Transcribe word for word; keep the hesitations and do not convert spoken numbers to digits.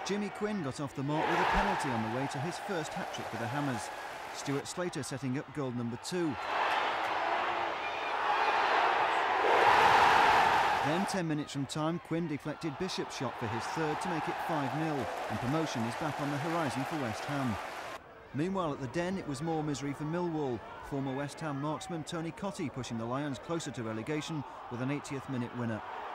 Jimmy Quinn got off the mark with a penalty on the way to his first hat-trick for the Hammers. Stuart Slater setting up goal number two. Then, ten minutes from time, Quinn deflected Bishop's shot for his third to make it five nil, and promotion is back on the horizon for West Ham. Meanwhile at the Den, it was more misery for Millwall. Former West Ham marksman Tony Cottee pushing the Lions closer to relegation with an eightieth minute winner.